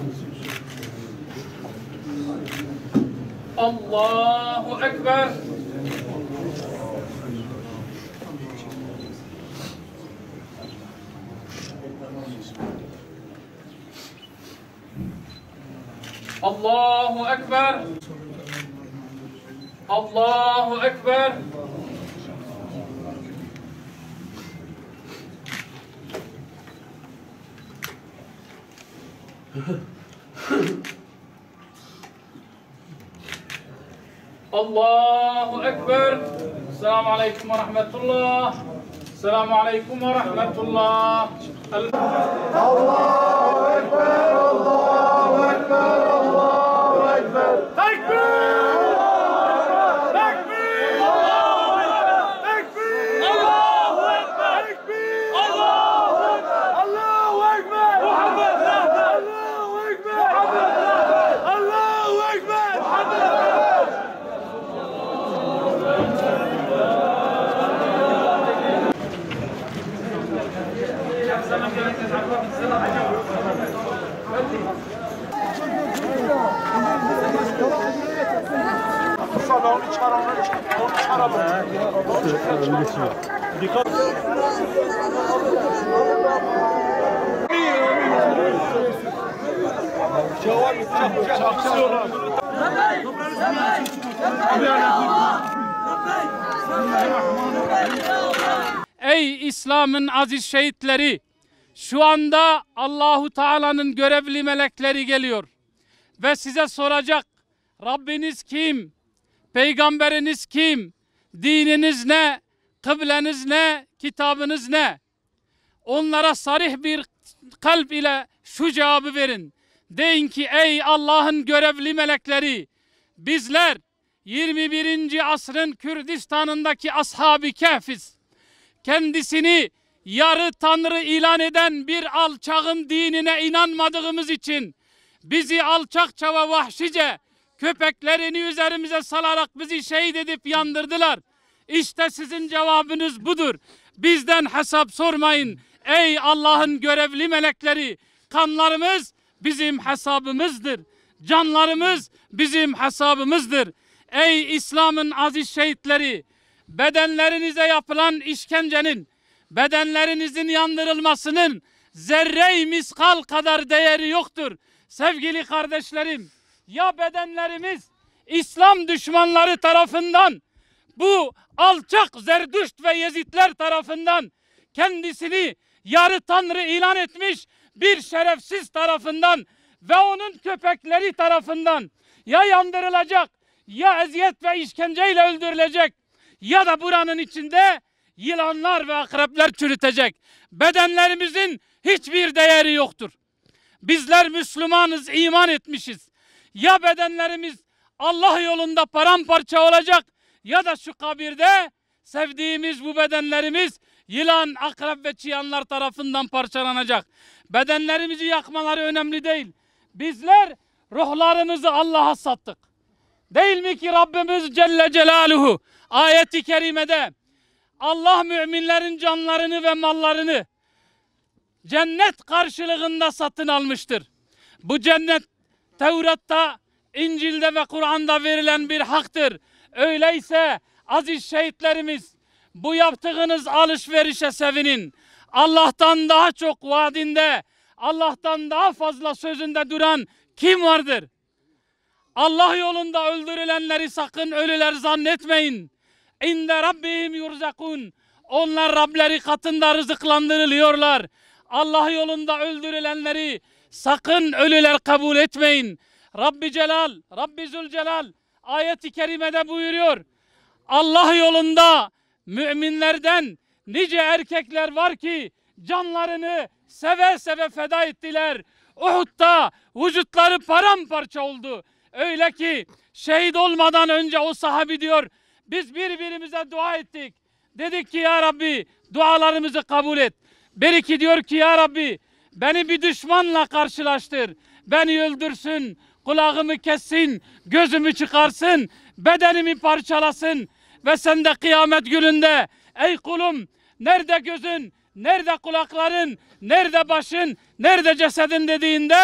Allahu Ekber. Allahu Ekber. Allahu Ekber. Allahu Ekber. Selamun Aleyküm ve Rahmetullah. Selamun Aleyküm ve Rahmetullah. Allahu Ekber, Allahu Ekber, Allahu Ekber. Tekbir! Tekbir! Allahu Ekber! Tekbir! Allahu Ekber! Tekbir! Allahu Ekber! Allahu Ekber! Muhammed Zafer! Allahu Ekber! Muhammed Zafer! Allahu Ekber! Muhammed Zafer! Onu çıkar, onu çıkaralım. Dikkat. Ey İslam'ın aziz şehitleri, şu anda Allahu Teala'nın görevli melekleri geliyor ve size soracak: Rabbiniz kim? Peygamberiniz kim? Dininiz ne? Kıbleniz ne? Kitabınız ne? Onlara sarih bir kalp ile şu cevabı verin. Deyin ki ey Allah'ın görevli melekleri, bizler 21. asrın Kürdistan'ındaki Ashab-ı Kehfiz. Kendisini yarı tanrı ilan eden bir alçağın dinine inanmadığımız için bizi alçakça ve vahşice köpeklerini üzerimize salarak bizi şehit edip yandırdılar. İşte sizin cevabınız budur. Bizden hesap sormayın. Ey Allah'ın görevli melekleri, kanlarımız bizim hesabımızdır. Canlarımız bizim hesabımızdır. Ey İslam'ın aziz şehitleri, bedenlerinize yapılan işkencenin, bedenlerinizin yandırılmasının zerre-i miskal kadar değeri yoktur. Sevgili kardeşlerim, ya bedenlerimiz İslam düşmanları tarafından, bu alçak Zerdüşt ve Yezidler tarafından, kendisini yarı tanrı ilan etmiş bir şerefsiz tarafından ve onun köpekleri tarafından ya yandırılacak, ya eziyet ve işkenceyle öldürülecek, ya da buranın içinde yılanlar ve akrepler çürütecek. Bedenlerimizin hiçbir değeri yoktur. Bizler Müslümanız, iman etmişiz. Ya bedenlerimiz Allah yolunda paramparça olacak, ya da şu kabirde sevdiğimiz bu bedenlerimiz yılan, akrep ve çıyanlar tarafından parçalanacak. Bedenlerimizi yakmaları önemli değil. Bizler ruhlarımızı Allah'a sattık. Değil mi ki Rabbimiz Celle Celaluhu ayeti kerimede Allah müminlerin canlarını ve mallarını cennet karşılığında satın almıştır. Bu cennet Tevrat'ta, İncil'de ve Kur'an'da verilen bir haktır. Öyleyse aziz şehitlerimiz, bu yaptığınız alışverişe sevinin. Allah'tan daha çok vaadinde, Allah'tan daha fazla sözünde duran kim vardır? Allah yolunda öldürülenleri sakın ölüler zannetmeyin. İnde Rabbihim yurzakun. Onlar Rableri katında rızıklandırılıyorlar. Allah yolunda öldürülenleri sakın ölüler kabul etmeyin. Rabbi Celal, Rabbi Zülcelal ayet-i kerimede buyuruyor. Allah yolunda müminlerden nice erkekler var ki canlarını seve seve feda ettiler. Uhud'da vücutları paramparça oldu. Öyle ki şehit olmadan önce o sahabi diyor, biz birbirimize dua ettik. Dedik ki ya Rabbi dualarımızı kabul et. Beriki diyor ki ya Rabbi beni bir düşmanla karşılaştır. Beni öldürsün, kulağımı kessin, gözümü çıkarsın, bedenimi parçalasın. Ve sen de kıyamet gününde ey kulum nerede gözün, nerede kulakların, nerede başın, nerede cesedin dediğinde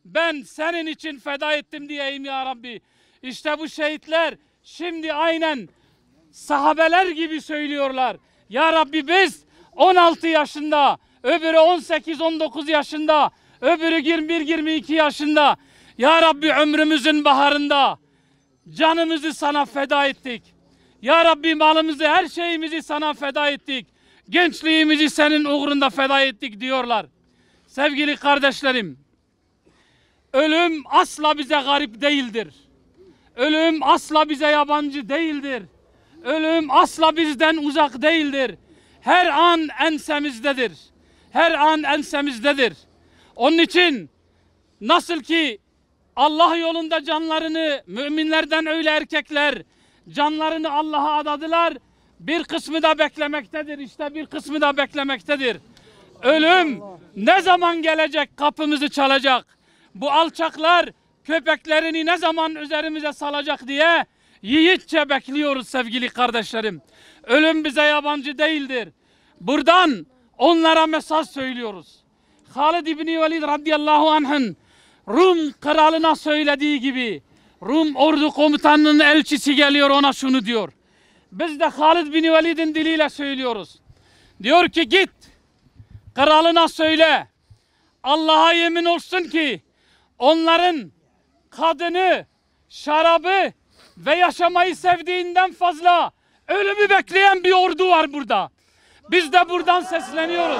ben senin için feda ettim diyeyim ya Rabbi. İşte bu şehitler şimdi aynen sahabeler gibi söylüyorlar. Ya Rabbi biz 16 yaşında, öbürü 18-19 yaşında, öbürü 21-22 yaşında. Ya Rabbi ömrümüzün baharında canımızı sana feda ettik. Ya Rabbi malımızı, her şeyimizi sana feda ettik. Gençliğimizi senin uğrunda feda ettik diyorlar. Sevgili kardeşlerim, ölüm asla bize garip değildir. Ölüm asla bize yabancı değildir. Ölüm asla bizden uzak değildir. Her an ensemizdedir. Her an ensemizdedir. Onun için nasıl ki Allah yolunda canlarını, müminlerden öyle erkekler canlarını Allah'a adadılar, bir kısmı da beklemektedir. İşte bir kısmı da beklemektedir. Ölüm ne zaman gelecek, kapımızı çalacak? Bu alçaklar köpeklerini ne zaman üzerimize salacak diye yiğitçe bekliyoruz sevgili kardeşlerim. Ölüm bize yabancı değildir. Buradan onlara mesaj söylüyoruz. Halid İbni Velid radıyallahu anh'ın Rum kralına söylediği gibi, Rum ordu komutanının elçisi geliyor, ona şunu diyor. Biz de Halid bin Velid'in diliyle söylüyoruz. Diyor ki git kralına söyle, Allah'a yemin olsun ki onların kadını, şarabı ve yaşamayı sevdiğinden fazla ölümü bekleyen bir ordu var burada. Biz de buradan sesleniyoruz.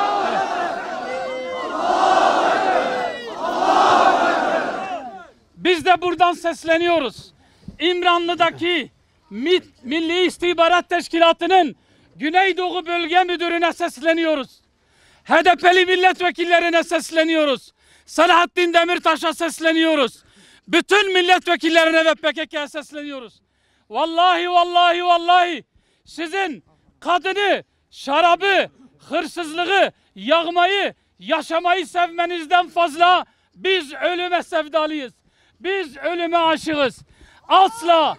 Biz de buradan sesleniyoruz. İmranlı'daki Milli İstihbarat Teşkilatı'nın Güneydoğu Bölge Müdürü'ne sesleniyoruz. HDP'li milletvekillerine sesleniyoruz. Selahattin Demirtaş'a sesleniyoruz. Bütün milletvekillerine ve PKK'ya sesleniyoruz. Vallahi vallahi vallahi sizin kadını, şarabı, hırsızlığı, yağmayı, yaşamayı sevmenizden fazla biz ölüme sevdalıyız. Biz ölüme aşığız. Asla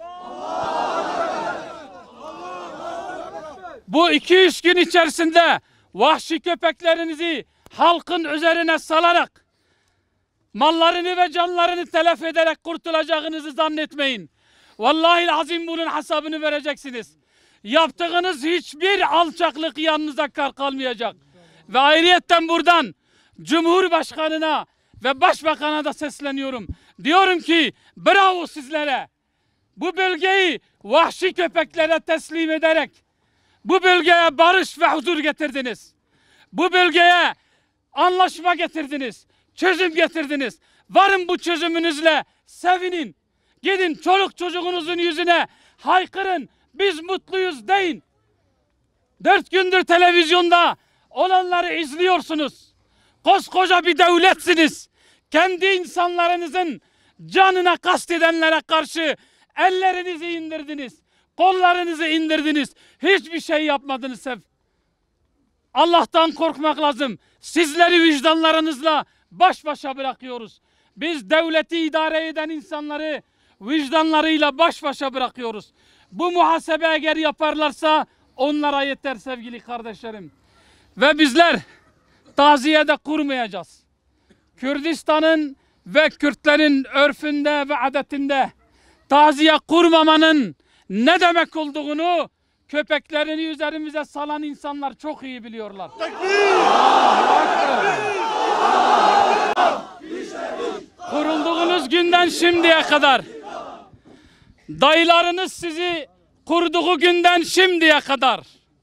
bu 200 gün içerisinde vahşi köpeklerinizi halkın üzerine salarak mallarını ve canlarını telef ederek kurtulacağınızı zannetmeyin. Vallahi azim bunun hesabını vereceksiniz. Yaptığınız hiçbir alçaklık yanınıza kar kalmayacak. Ve ayrıyetten buradan Cumhurbaşkanına ve Başbakan'a da sesleniyorum. Diyorum ki bravo sizlere. Bu bölgeyi vahşi köpeklere teslim ederek bu bölgeye barış ve huzur getirdiniz. Bu bölgeye anlaşma getirdiniz. Çözüm getirdiniz. Varın bu çözümünüzle sevinin. Gidin çoluk çocuğunuzun yüzüne haykırın. Biz mutluyuz deyin. 4 gündür televizyonda olanları izliyorsunuz. Koskoca bir devletsiniz. Kendi insanlarınızın canına kastedenlere karşı ellerinizi indirdiniz. Kollarınızı indirdiniz. Hiçbir şey yapmadınız. Allah'tan korkmak lazım. Sizleri vicdanlarınızla baş başa bırakıyoruz. Biz devleti idare eden insanları vicdanlarıyla baş başa bırakıyoruz. Bu muhasebe eğer yaparlarsa onlara yeter sevgili kardeşlerim. Ve bizler taziyede kurmayacağız. Kürdistan'ın ve Kürtlerin örfünde ve adetinde taziye kurmamanın ne demek olduğunu köpeklerini üzerimize salan insanlar çok iyi biliyorlar. Kurulduğunuz günden şimdiye kadar, dayılarınız sizi kurduğu günden şimdiye kadar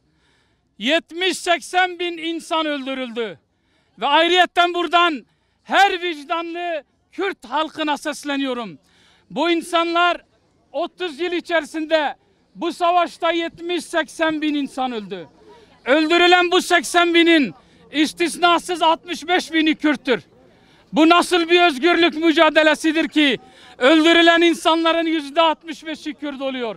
70-80 bin insan öldürüldü. Ve ayrıyetten buradan her vicdanlı Kürt halkına sesleniyorum. Bu insanlar 30 yıl içerisinde bu savaşta 70-80 bin insan öldü. Öldürülen bu 80 binin istisnasız 65 bini Kürttür. Bu nasıl bir özgürlük mücadelesidir ki öldürülen insanların %65'i Kürt oluyor.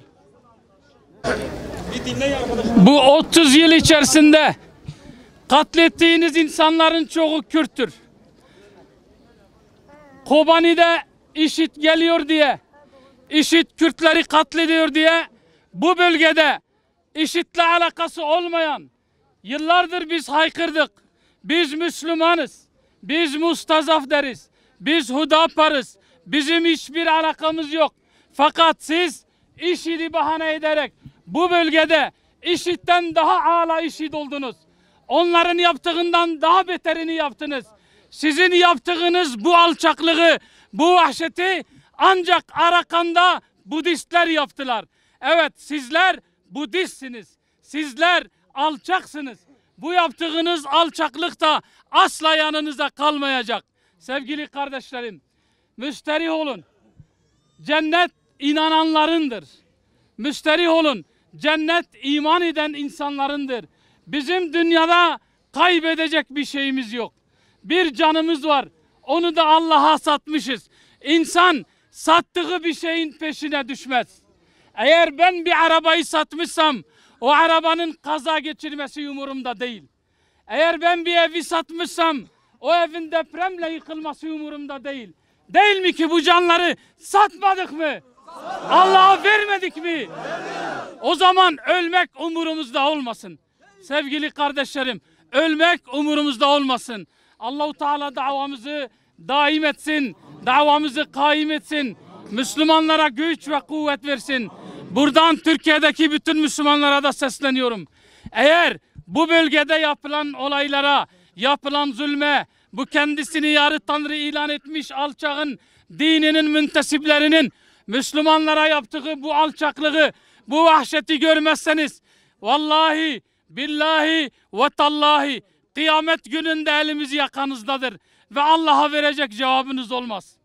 Bu 30 yıl içerisinde katlettiğiniz insanların çoğu Kürttür. Kobani'de IŞİD geliyor diye, IŞİD Kürtleri katlediyor diye bu bölgede IŞİD'le alakası olmayan yıllardır biz haykırdık. Biz Müslümanız. Biz mustazaf deriz. Biz Hüdapar'ız. Bizim hiçbir alakamız yok. Fakat siz IŞİD'i bahane ederek bu bölgede IŞİD'den daha âlâ IŞİD oldunuz. Onların yaptığından daha beterini yaptınız. Sizin yaptığınız bu alçaklığı, bu vahşeti ancak Arakan'da Budistler yaptılar. Evet, sizler Budistsiniz. Sizler alçaksınız. Bu yaptığınız alçaklık da asla yanınıza kalmayacak. Sevgili kardeşlerim, müsterih olun. Cennet inananlarındır. Müsterih olun. Cennet iman eden insanlarındır. Bizim dünyada kaybedecek bir şeyimiz yok. Bir canımız var. Onu da Allah'a satmışız. İnsan sattığı bir şeyin peşine düşmez. Eğer ben bir arabayı satmışsam o arabanın kaza geçirmesi umurumda değil. Eğer ben bir evi satmışsam o evin depremle yıkılması umurumda değil. Değil mi ki bu canları satmadık mı? Allah'a vermedik mi? O zaman ölmek umurumuzda olmasın. Sevgili kardeşlerim, ölmek umurumuzda olmasın. Allah-u Teala davamızı daim etsin, davamızı kaim etsin. Müslümanlara güç ve kuvvet versin. Buradan Türkiye'deki bütün Müslümanlara da sesleniyorum. Eğer bu bölgede yapılan olaylara, yapılan zulme, bu kendisini yarı tanrı ilan etmiş alçağın dininin müntesiplerinin Müslümanlara yaptığı bu alçaklığı, bu vahşeti görmezseniz vallahi, billahi ve tallahi kıyamet gününde elimiz yakanızdadır ve Allah'a verecek cevabınız olmaz.